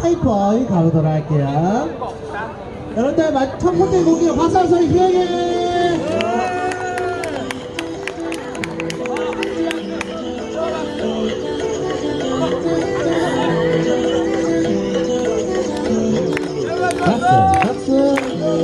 하이퍼이 가보도록 할게요. 여러분들 첫 번째 곡이 박수 소리 기억해. 박수.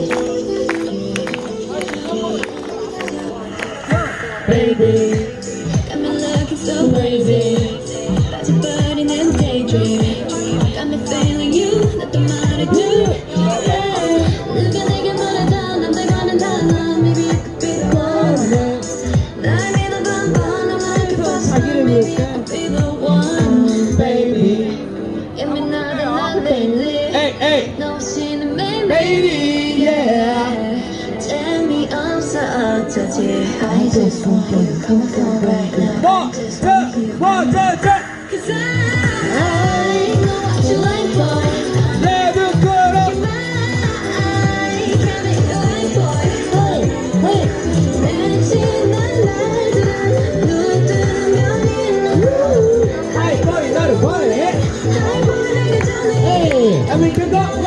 Baby, got me looking so crazy. That's a burning and daydream. Got me feeling you, nothing more to do. 누가 내게 뭐라도 남들과는 달라. Maybe you could be the one. 날 믿어도 한번 I'm looking for some. Maybe you could be the one. Baby, give me another lately. Hey, no sin in me, baby, yeah. Tell me I'm so touchy. I just want you to come from right now. One, two, three. 'Cause I know what you like, boy. Never gonna get mine. Can be your like, boy. Hey. 내친 날들은 눈 뜨면 있는 Hi, boy, 나를 원해. Hi, boy, 내가 전해. Hey, I mean, you got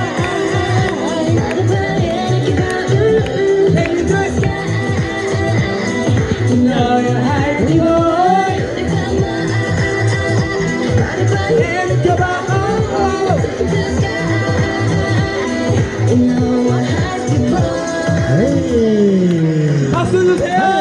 나를 바라니까. Hey, you do it. You know you're hiding, boy. 박수 주세요.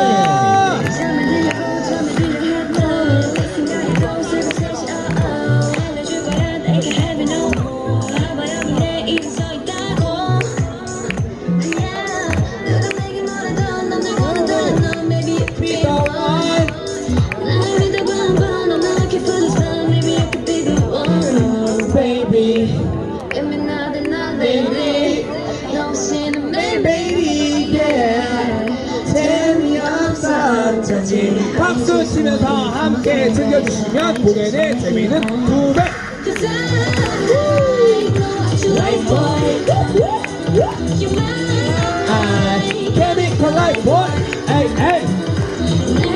Baby, give me nothing, baby. No sin in me, baby, yeah. Tell me I'm so touchy. 박수 치면서 함께 즐겨주시면 공연의 재미는 2배. 'Cause I know what you like, boy. You might can be polite, boy. Hey, hey.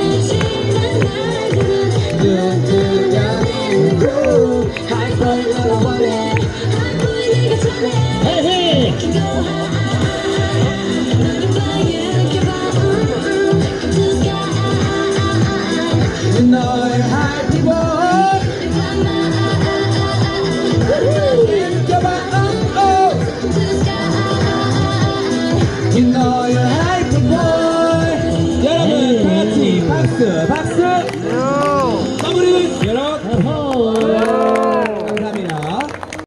눈 뜨면 in the groove. High boy.